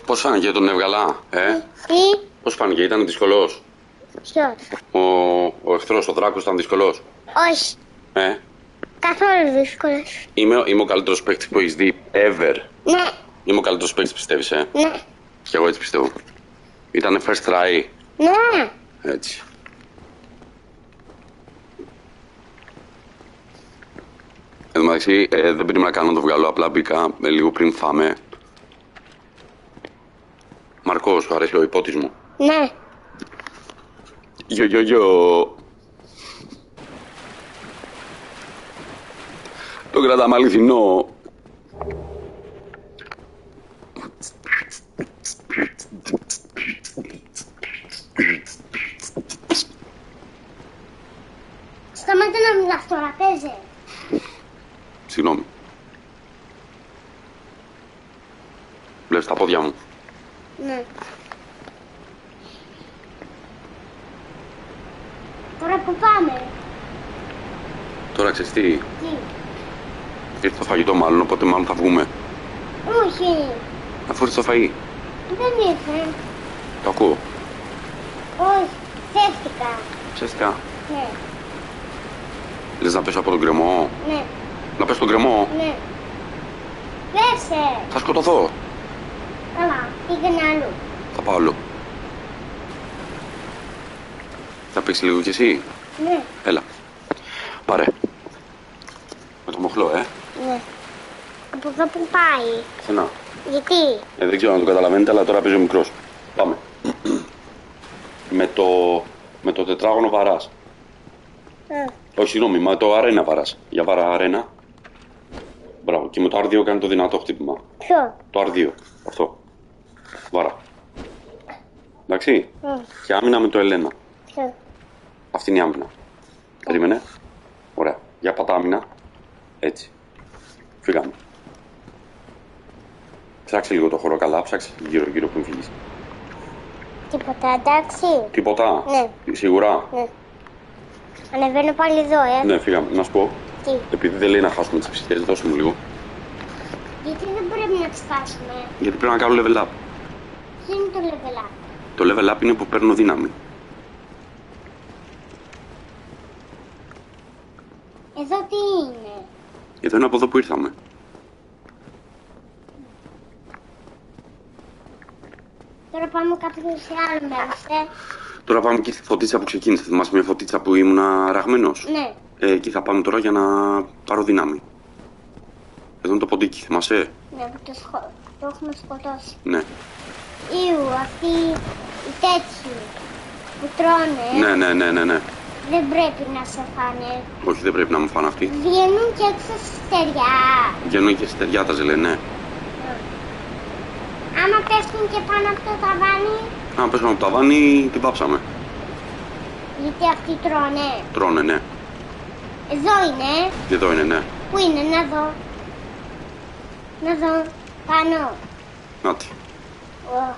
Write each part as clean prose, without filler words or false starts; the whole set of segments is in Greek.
Πώς φάνηκε τον έβγαλα, Τι. Πώς φάνηκε, ήταν δύσκολος? Ποιος? Ο εχθρός, ο Δράκος ήταν δύσκολος? Όχι. Ε. Καθόλου δύσκολος. Είμαι ο καλύτερος παίκτης που έχεις δει ever. Ναι. Είμαι ο καλύτερος παίκτης, πιστεύεις, Ναι. Κι εγώ έτσι πιστεύω. Ήτανε first try. Ναι. Έτσι. Εν τω μεταξύ, δεν περίμενα καν να το βγάλω, απλά μπήκα λίγο πριν φάμε. Μαρκό, σου αρέσει ο υπότης μου? Ναι. Γιο. Το κρατάμε αληθινό. Σταμάτα να μιλάς τώρα, παίζε. Συγγνώμη. Βλέπεις τα πόδια μου? Ναι. Τώρα που πάμε? Τώρα ξέρεις τι? Τι? Ήρθε το φαγητό μάλλον, οπότε μάλλον θα βγούμε. Όχι. Αφού ήρθε το φαΐ. Δεν ήρθε. Το ακούω. Όχι. Ψεύτηκα. Ψεύτικα. Ναι. Λες να πέσω από τον κρεμό? Ναι. Να πέσω στον κρεμό? Ναι. Πέσε. Θα σκοτωθώ. Καλά. Πήγαινε αλλού. Θα πάω αλλού. Θα παίξεις λίγο κι εσύ? Ναι. Έλα. Πάρε. Με το μοχλό, Ναι. Από εδώ που πάει? Σένα. Γιατί? Δεν ξέρω αν το καταλαβαίνετε, αλλά τώρα παίζω μικρός. Πάμε. με το τετράγωνο βαράς. Όχι, συγγνώμη, με το αρένα βαράς. Για βάρα αρένα. Μπράβο. Και με το R2 κάνει το δυνατό χτύπημα. Ποιο? Το R2. Αυτό. Βάρα. Εντάξει. Και άμυνα με το Ελένα. Ποιο? Αυτή είναι η άμυνα. Περίμενε. Ωραία. Για πατά άμυνα. Έτσι. Φύγαμε. Ψάξε λίγο το χώρο καλά. Ψάξε γύρω-γύρω πριν φύγεις. Τίποτα, εντάξει? Τίποτα. Ναι. Σίγουρα. Ναι. Ανεβαίνω πάλι εδώ, Ναι, φύγαμε. Να σου πω. Τι? Επειδή δεν λέει να χάσουμε τις ψυχές, δώσε μου λίγο. Γιατί δεν πρέπει να τις φτάσουμε? Γιατί πρέπει να κάνω level up. Ποιο είναι το level up? Το level up είναι που παίρνω δύναμη. Εδώ τι είναι? Εδώ είναι από εδώ που ήρθαμε. Τώρα πάμε κάποιο σε άλλο μέρος, Τώρα πάμε και στη φωτίτσα που ξεκίνησε. Θυμάσαι μια φωτίτσα που ήμουν ραγμένος? Ναι. Εκεί θα πάμε τώρα για να πάρω δύναμη. Εδώ είναι το ποντίκι, θυμάσαι? Ναι, που το έχουμε σκοτώσει. Ναι. Ήου, αυτοί οι τέτοιοι που τρώνε. Ναι. Δεν πρέπει να σε φάνε. Όχι, δεν πρέπει να μου φάνε αυτοί. Βγαίνουν και έξω στη στεριά. Βγαίνουν και στεριά τα ζελέ, ναι. Άμα πέφτουν και πάνω από το ταβάνι. Αν πέσουμε από το ταβάνι, την πάψαμε. Γιατί αυτοί τρώνε. Τρώνε, ναι. Εδώ είναι. Εδώ είναι, ναι. Πού είναι, να δω. Να δω. Πάνω. Νάτι. Οχ,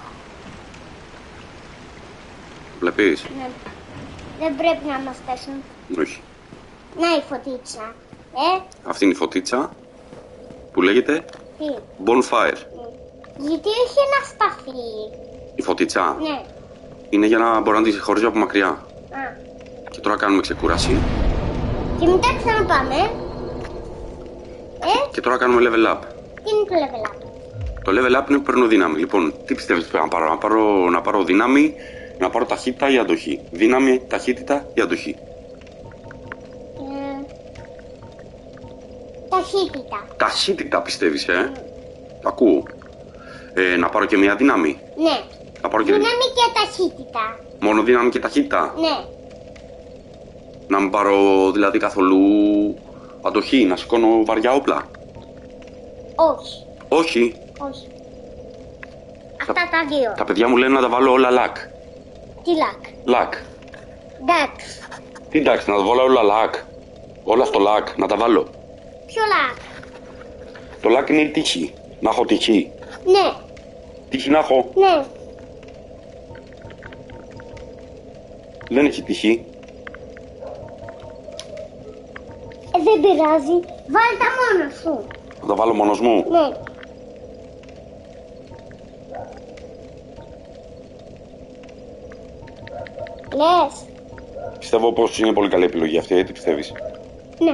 Βλέπεις? ναι. Δεν πρέπει να μας πέσουν. Όχι. Να η φωτίτσα. Αυτή είναι η φωτίτσα που λέγεται Τι? bonfire. Γιατί έχει ένα σπαθί. Η φωτίτσα Ναι. είναι για να μπορώ να τη χωρίζω από μακριά. Α. Και τώρα κάνουμε ξεκούραση. Και μετά ξαναπάμε. Και τώρα κάνουμε level up. Τι είναι το level up? Το level up είναι που παίρνω δύναμη. Λοιπόν, τι πιστεύεις πρέπει να πάρω? Να πάρω δύναμη, να πάρω ταχύτητα ή αντοχή? Δύναμη, ταχύτητα ή αντοχή? Ταχύτητα. Ταχύτητα πιστεύεις, Ακούω. Να πάρω και μια δύναμη. Ναι. Να πάρω και... Δύναμη και ταχύτητα. Μόνο δύναμη και ταχύτητα. Ναι. Να μην πάρω δηλαδή καθόλου αντοχή, να σηκώνω βαριά όπλα? Όχι. Όχι. Όχι. Αυτά τα δύο. Τα παιδιά μου λένε να τα βάλω όλα λακ. Τι λακ? Λακ. Εντάξει. Τι εντάξει, να τα βάλω όλα λακ. Όλα στο λακ, να τα βάλω. Ποιο λακ? Το λακ είναι η τύχη. Να έχω τύχη. Ναι. Τύχη να έχω. Ναι. Δεν έχει τύχη. Δεν πειράζει. Βάλε τα μόνο σου. Θα τα βάλω μόνος μου. Ναι. Λες. Πιστεύω πως είναι πολύ καλή επιλογή αυτή, τι πιστεύεις? Ναι.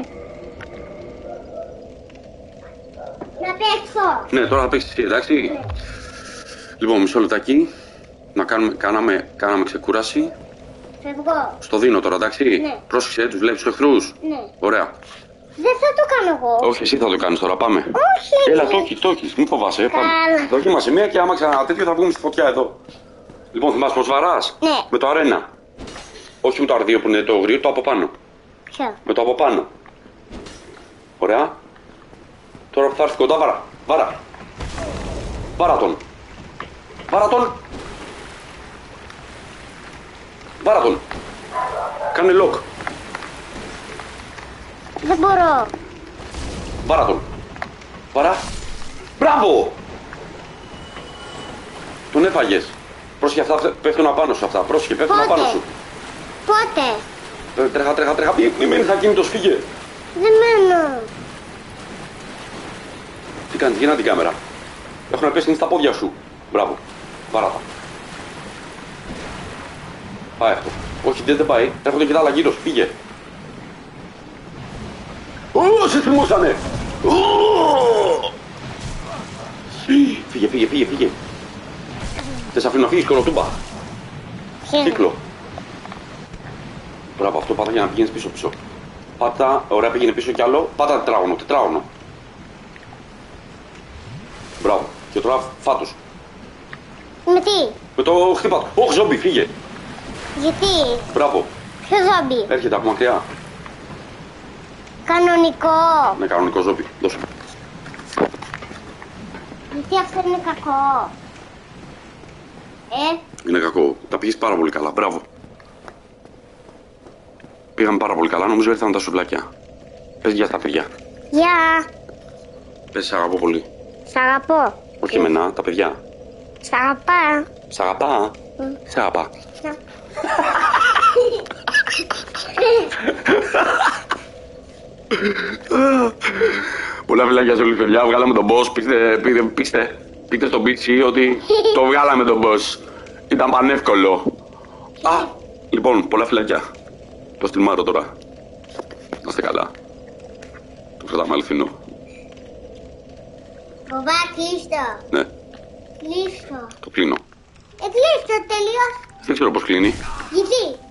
Να παίξω. Ναι, τώρα θα παίξεις εσύ, εντάξει. Ναι. Λοιπόν, μισό λεπτάκι. Να κάναμε ξεκούραση. Φεύγω. Στο δίνω τώρα, εντάξει. Ναι. Πρόσεξε, τους βλέπεις τους εχθρούς. Ναι. Ωραία. Δεν θα το κάνω εγώ. Όχι, εσύ θα το κάνεις τώρα, πάμε. Όχι. Έλα, το έχεις, μην φοβάσαι. Πάμε. Καλά. Δοκίμασε μία και άμα ξανά τέτοιο θα βγούμε στη φωτιά εδώ. Λοιπόν, θυμάσαι πως βαράς? Ναι. Με το αρένα. Όχι με το R2 που είναι το γρήγορο, το από πάνω. Ποιο? Με το από πάνω. Ωραία. Τώρα που θα έρθει κοντά, βάρα. Βάρα. Βάρα τον. Βάρα τον. Βάρα τον. Κάνε lock. Δεν μπορώ. Βάρα τον. Βάρα. Μπράβο! Τον έφαγες. Πρόσεχε, αυτά πέφτουν απάνω σου αυτά. Πρόσεχε, πέφτουν Πότε? απάνω σου. Πότε? Τρέχα. Μη μένεις ακίνητος, φύγε. Δεν μένω. Τι κάνεις, γυρνά την κάμερα. Έχουν πέσει στα πόδια σου. Μπράβο. Βάρα τα. Πάει αυτό. Όχι, δεν πάει. Έρχονται και τα άλλα γύρω σου. Φύγε. Σε θυμούσανε. Φύγε. Δεν σε αφήνω να φύγεις, κολοτούμπα. Κύκλο. Μπράβο, αυτό πάτα για να πηγαίνεις πίσω. Πάτα, ωραία, πήγαινε πίσω κι άλλο. Πάτα τετράγωνο. Μπράβο. Και τώρα φάτος. Με τι? Με το χτύπα του. Όχι, ζόμπι, φύγε. Γιατί? Μπράβο. Ποιο ζόμπι? Έρχεται από μακριά. Κανονικό. Ναι, κανονικό ζόμπι. Δώσε. Γιατί αυτό είναι κακό. Είναι κακό. Τα πήγες πάρα πολύ καλά. Μπράβο. Πήγαμε πάρα πολύ καλά. Νομίζω ήρθαν τα σουβλάκια. Πες γεια στα παιδιά. Γεια. Πες σ' αγαπώ πολύ. Σ' αγαπώ. Όχι εμένα, τα παιδιά. Σ' αγαπά. Σ' αγαπά. Σ' αγαπά. Πολλά φιλάκια σε όλη τη παιδιά. Βγάλαμε τον boss. Πείτε στον πίτσι ότι το βγάλαμε τον boss. Ήταν πανεύκολο. Λοιπόν, πολλά φιλάκια. Το στυλμάρω τώρα. Να είστε καλά. Το κρατάμε αληθινό. Μπαμπά, κλείστο. Ναι, Κλείστο. το κλείνω. Κλείστο τελείως. Δεν ξέρω πώς κλείνει. Γιατί?